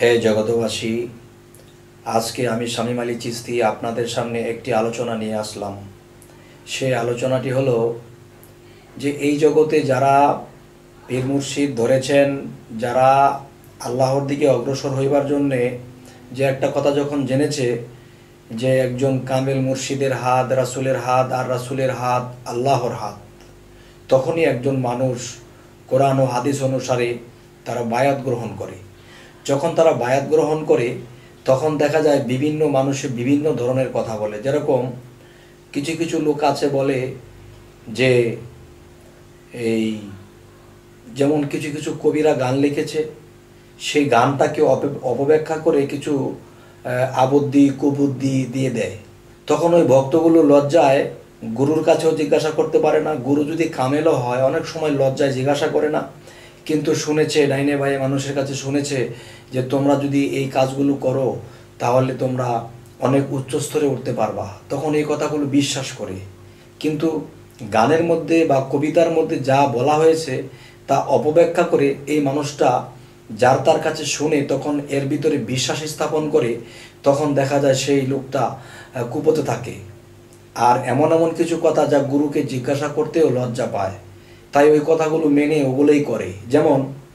হে জগতবাসী, আজকে আমি শামীম আলী চিশতি আপনাদের সামনে একটি আলোচনা নিয়ে আসলাম। সেই আলোচনাটি হলো যে এই জগতে যারা পীর মুর্শিদ ধরেছেন, যারা আল্লাহর দিকে অগ্রসর হইবার জন্যে যে একটা কথা যখন জেনেছে যে একজন কামেল মুর্শিদের হাত রাসূলের হাত আর রাসূলের হাত আল্লাহর হাত, তখনই একজন মানুষ কোরআন ও হাদিস অনুসারে তারা বায়াত গ্রহণ করে। যখন তারা বায়াত গ্রহণ করে তখন দেখা যায় বিভিন্ন মানুষে বিভিন্ন ধরনের কথা বলে। যেরকম কিছু কিছু লোক আছে বলে যে এই যেমন কিছু কিছু কবিরা গান লিখেছে, সেই গানটাকে অপব্যাখ্যা করে কিছু আবদ্ধি কুবুদ্ধি দিয়ে দেয়। তখন ওই ভক্তগুলো লজ্জায় গুরুর কাছেও জিজ্ঞাসা করতে পারে না। গুরু যদি কামেলও হয় অনেক সময় লজ্জায় জিজ্ঞাসা করে না, কিন্তু শুনেছে ডাইনে বাইরে মানুষের কাছে শুনেছে যে তোমরা যদি এই কাজগুলো করো তাহলে তোমরা অনেক উচ্চ স্তরে উঠতে পারবা, তখন এই কথাগুলো বিশ্বাস করে। কিন্তু গানের মধ্যে বা কবিতার মধ্যে যা বলা হয়েছে তা অপব্যাখ্যা করে এই মানুষটা যার তার কাছে শুনে তখন এর ভিতরে বিশ্বাস স্থাপন করে, তখন দেখা যায় সেই লোকটা কুপথে থাকে। আর এমন এমন কিছু কথা যা গুরুকে জিজ্ঞাসা করতেও লজ্জা পায়, তাই ওই কথাগুলো মেনে ওগুলোই করে। যেমন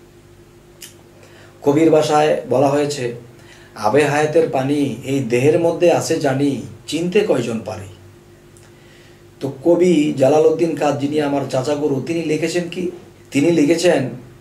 কবির ভাষায় বলা হয়েছে, আবে হায়াতের পানি এই দেহের মধ্যে আছে জানি, চিনতে কয়জন পারে। তো কবি জালালউদ্দিন কাদ, যিনি আমার চাচা গুরু, তিনি লিখেছেন কি? তিনি লিখেছেন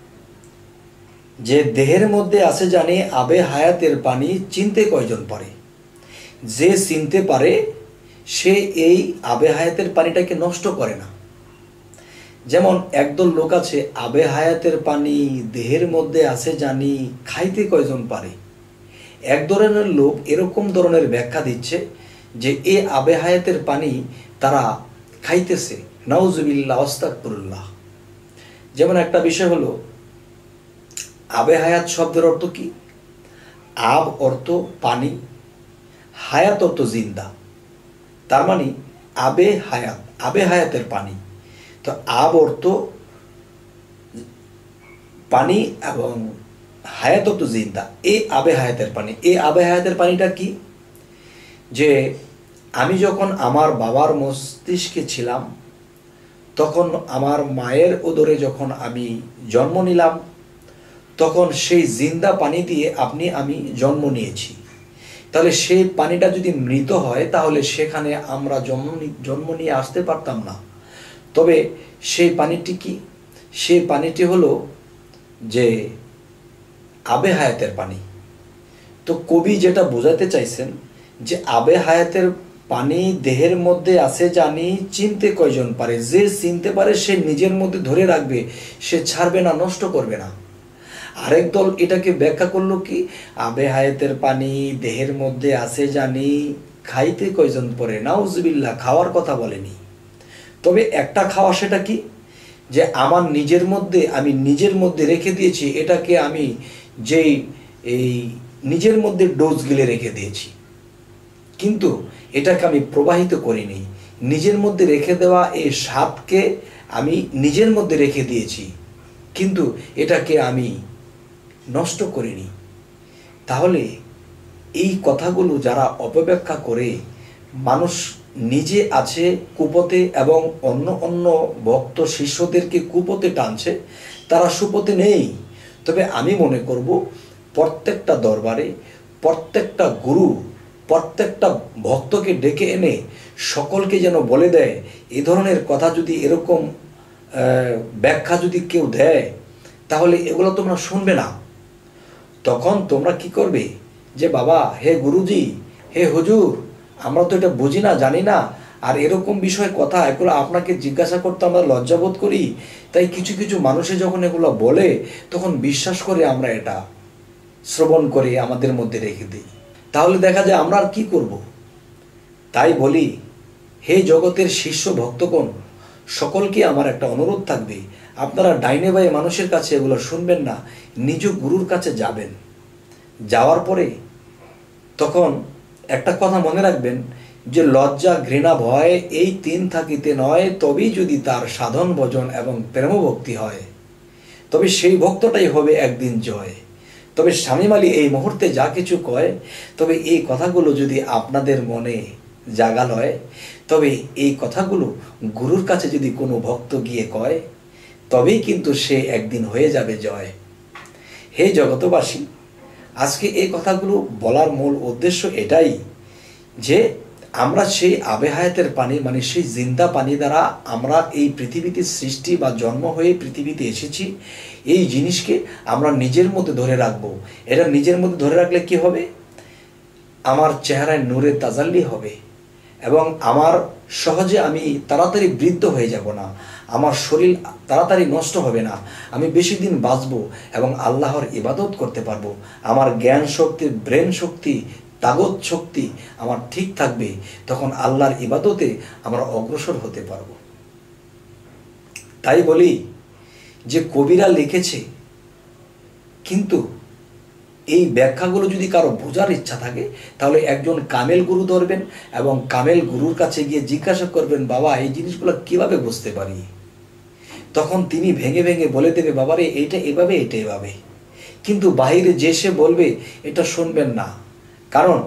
যে দেহের মধ্যে আছে জানি, আবে হায়াতের পানি চিনতে কয়জন পারে। যে চিনতে পারে সে এই আবে হায়াতের পানিটাকে নষ্ট করে না। যেমন একদল লোক আছে, আবে হায়াতের পানি দেহের মধ্যে আছে জানি, খাইতে কয়জন পারে। এক ধরনের লোক এরকম ধরনের ব্যাখ্যা দিচ্ছে যে এ আবে হায়াতের পানি তারা খাইতেছে। নাউজুবিল্লাহ, আস্তাগফিরুল্লাহ। যেমন একটা বিষয় হলো, আবে হায়াত শব্দের অর্থ কি? আব অর্থ পানি, হায়াত অর্থ জিন্দা। তার মানে আবে হায়াত, আবে হায়াতের পানি। তো আব অর্থ পানি এবং হায়াত অর্থ জিন্দা। এই আবে হায়াতের পানি, এই আবে হায়াতের পানিটা কি? যে আমি যখন আমার বাবার মস্তিষ্কে ছিলাম, তখন আমার মায়ের উদরে যখন আমি জন্ম নিলাম, তখন সেই জিন্দা পানি দিয়ে আমি জন্ম নিয়েছি। তাহলে সেই পানিটা যদি মৃত হয় তাহলে সেখানে আমরা জন্ম নিয়ে আসতে পারতাম না। তবে সেই পানিটি কি? সেই পানিটি হলো যে আবে হায়াতের পানি। তো কবি যেটা বোঝাতে চাইছেন যে আবে হায়াতের পানি দেহের মধ্যে আছে জানি, চিনতে কয়জন পারে। যে চিনতে পারে সে নিজের মধ্যে ধরে রাখবে, সে ছাড়বে না, নষ্ট করবে না। আরেক দল এটাকে ব্যাখ্যা করলো কি, আবে হায়াতের পানি দেহের মধ্যে আছে জানি, খাইতে কয়জন পরে। নাউজুবিল্লাহ, খাওয়ার কথা বলেনি। তবে একটা খাওয়া, সেটা কি? যে আমার নিজের মধ্যে আমি নিজের মধ্যে রেখে দিয়েছি, এটাকে আমি যেই এই নিজের মধ্যে ডোজ গিলে রেখে দিয়েছি, কিন্তু এটাকে আমি প্রবাহিত করিনি। নিজের মধ্যে রেখে দেওয়া এই স্বাদকে আমি নিজের মধ্যে রেখে দিয়েছি, কিন্তু এটাকে আমি নষ্ট করিনি। তাহলে এই কথাগুলো যারা অপব্যাখ্যা করে মানুষ নিজে আছে কুপথে এবং অন্য অন্য ভক্ত শিষ্যদেরকে কুপথে টানছে, তারা সুপথে নেই। তবে আমি মনে করব প্রত্যেকটা দরবারে প্রত্যেকটা গুরু প্রত্যেকটা ভক্তকে ডেকে এনে সকলকে যেন বলে দেয়, এ ধরনের কথা যদি এরকম ব্যাখ্যা যদি কেউ দেয় তাহলে এগুলো তোমরা শুনবে না। তখন তোমরা কি করবে? যে বাবা, হে গুরুজি, হে হুজুর, আমরা তো এটা বুঝি না, জানি না, আর এরকম বিষয় কথা এগুলো আপনাকে জিজ্ঞাসা করতে আমরা লজ্জাবোধ করি। তাই কিছু কিছু মানুষে যখন এগুলো বলে তখন বিশ্বাস করে আমরা এটা শ্রবণ করে আমাদের মধ্যে রেখে দিই। তাহলে দেখা যায় আমরা আর কি করব? তাই বলি, হে জগতের শিষ্য ভক্তগণ, সকলকে আমার একটা অনুরোধ থাকবে, আপনারা ডাইনে বাই মানুষের কাছে এগুলো শুনবেন না, নিজ গুরুর কাছে যাবেন। যাওয়ার পরে তখন একটা কথা মনে রাখবেন যে লজ্জা ঘৃণা ভয় এই তিন থাকিতে নয়, তবেই যদি তার সাধন ভজন এবং প্রেমভক্তি হয়, তবে সেই ভক্তটাই হবে একদিন জয়। তবে শামীম আলী এই মুহূর্তে যা কিছু কয়, তবে এই কথাগুলো যদি আপনাদের মনে জাগাল হয়, তবে এই কথাগুলো গুরুর কাছে যদি কোনো ভক্ত গিয়ে কয়, তবেই কিন্তু সে একদিন হয়ে যাবে জয়। হে জগতবাসী, আজকে এই কথাগুলো বলার মূল উদ্দেশ্য এটাই যে আমরা সেই আবে হায়াতের পানি, মানে সেই জিন্দা পানি দ্বারা আমরা এই পৃথিবীতে সৃষ্টি বা জন্ম হয়ে পৃথিবীতে এসেছি, এই জিনিসকে আমরা নিজের মধ্যে ধরে রাখবো। এটা নিজের মধ্যে ধরে রাখলে কি হবে? আমার চেহারায় নূরের তাজাল্লি হবে এবং আমার সহজে আমি তাড়াতাড়ি বৃদ্ধ হয়ে যাব না, আমার শরীর তাড়াতাড়ি নষ্ট হবে না, আমি বেশি দিন বাঁচবো এবং আল্লাহর ইবাদত করতে পারবো। আমার জ্ঞান শক্তি, ব্রেন শক্তি, তাগত শক্তি আমার ঠিক থাকবে, তখন আল্লাহর ইবাদতে আমরা অগ্রসর হতে পারবো। তাই বলি যে কবিরা লিখেছে, কিন্তু এই ব্যাখ্যাগুলো যদি কারো বোঝার ইচ্ছা থাকে, তাহলে একজন কামেল গুরু ধরবেন এবং কামেল গুরুর কাছে গিয়ে জিজ্ঞাসা করবেন, বাবা এই জিনিসগুলো কিভাবে বুঝতে পারি? তখন তিনি ভেঙে ভেঙে বলে দেবে, বাবারে এইটা এভাবে, এটা এভাবে। কিন্তু বাহিরে যে সে বলবে, এটা শুনবেন না। কারণ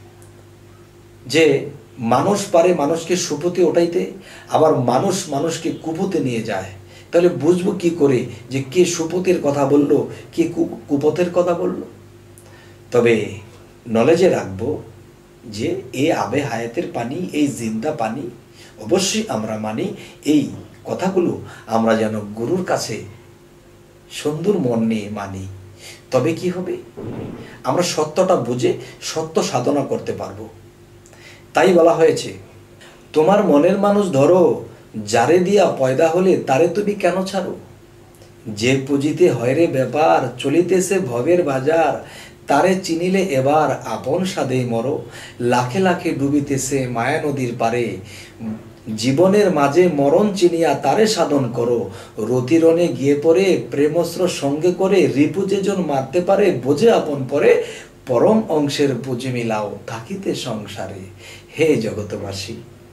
যে মানুষ পারে মানুষকে সুপথে ওঠাইতে, আবার মানুষ মানুষকে কুপথে নিয়ে যায়। তাহলে বুঝবো কি করে যে কে সুপথের কথা বলল, কে কুপথের কথা বলল? তবে নলেজে রাখবো যে এই আবে হায়াতের পানি, এই জিন্দা পানি অবশ্যই আমরা মানি। এই কথাগুলো আমরা যেন গুরুর কাছে সুন্দর মন নিয়ে মানি। তবে কি হবে? আমরা সত্যটা বুঝে সত্য সাধনা করতে পারবো। তাই বলা হয়েছে, তোমার মনের মানুষ ধরো, যারে দিয়া পয়দা হলে তারে তুমি কেন ছাড়ো? যে পুঁজিতে হয় রে ব্যাপার, চলিতেছে ভবের বাজার, তারে চিনিলে এবার আপন সাধেই মরো। লাখে লাখে ডুবিতেছে মায়া নদীর পারে, জীবনের মাঝে মরণ চিনিয়া তারে সাধন করো। রতিরণে গিয়ে পড়ে প্রেমস্ত্র সঙ্গে করে, রিপু যেজন মারতে পারে বোঝে আপন পরে, পরম অংশের পুঁজি মিলাও থাকিতে সংসারে। হে জগতবাসী,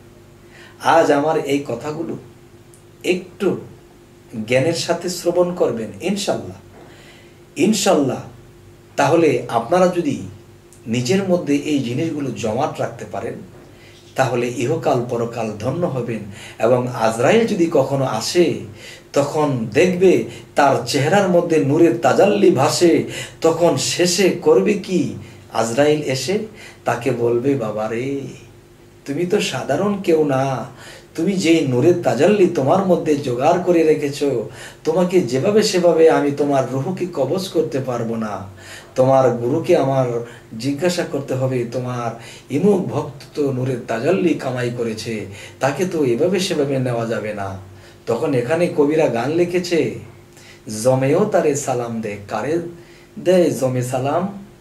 আজ আমার এই কথাগুলো একটু জ্ঞানের সাথে শ্রবণ করবেন ইনশাল্লাহ। ইনশাল্লাহ তাহলে আপনারা যদি নিজের মধ্যে এই জিনিসগুলো জমাট রাখতে পারেন, তাহলে ইহকাল পরকাল ধন্য হবেন। এবং আজরাইল যদি কখনো আসে, তখন দেখবে তার চেহারার মধ্যে নূরের তাজাল্লি ভাসে। তখন শেষে করবে কি? আজরাইল এসে তাকে বলবে, বাবারে তুমি তো সাধারণ কেউ না, তুমি যেই নূরের তাজাল্লি তোমার মধ্যে জোগাড় করে রেখেছো, তোমাকে যেভাবে সেভাবে আমি তোমার রুহকে কবজ করতে পারবো না। তোমার গুরুকে আমার জিজ্ঞাসা করতে হবে, তোমার ইমুক ভক্ত তো নূরের তাজাল্লি কামাই করেছে, তাকে তো এভাবে সেভাবে নেওয়া যাবে না। তখন এখানে কবিরা গান লিখেছে, জমেও তারে সালাম দে। কারে দেয় জমে সালাম?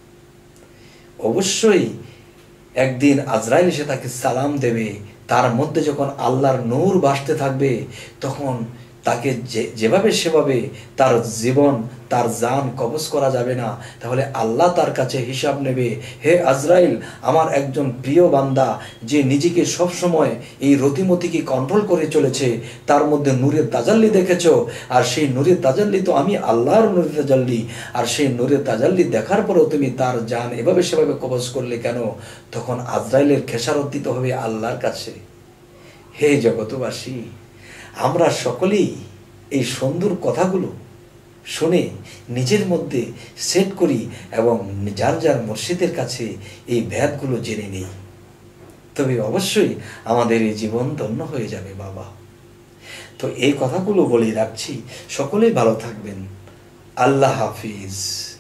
অবশ্যই একদিন আজরাইল এসে তাকে সালাম দেবে। তার মধ্যে যখন আল্লাহর নূর ভাসতে থাকবে, তখন তাকে যেভাবে সেভাবে তার জীবন, তার জান কবজ করা যাবে না। তাহলে আল্লাহ তার কাছে হিসাব নেবে, হে আজরাইল, আমার একজন প্রিয় বান্দা যে নিজেকে সব সময় এই রতিমতিকে কন্ট্রোল করে চলেছে, তার মধ্যে নূরের তাজাল্লি দেখেছো, আর সেই নূরের তাজাল্লি তো আমি আল্লাহর নূরের তাজাল্লি, আর সেই নূরের তাজাল্লি দেখার পরেও তুমি তার জান এভাবে সেভাবে কবজ করলে কেন? তখন আজরাইলের খেসারত দিতে হবে আল্লাহর কাছে। হে জগতবাসী, আমরা সকলেই এই সুন্দর কথাগুলো শুনে নিজের মধ্যে সেট করি এবং যার যার মুর্শিদের কাছে এই ভেদগুলো জেনে নেই, তবে অবশ্যই আমাদের এই জীবন ধন্য হয়ে যাবে বাবা। তো এই কথাগুলো বলে রাখছি, সকলেই ভালো থাকবেন। আল্লাহ হাফিজ।